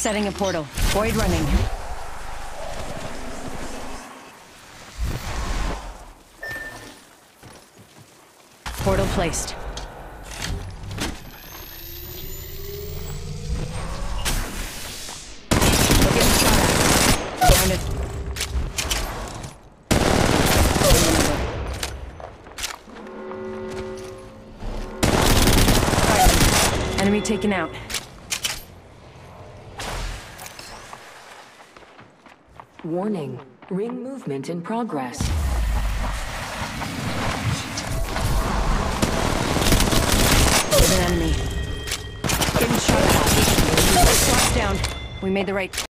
Setting a portal. Void running. Portal placed. We're getting shot at. Grounded. Fire. Enemy taken out. Warning. Ring movement in progress. There's an enemy. Getting shot at. Squad's down. We made the right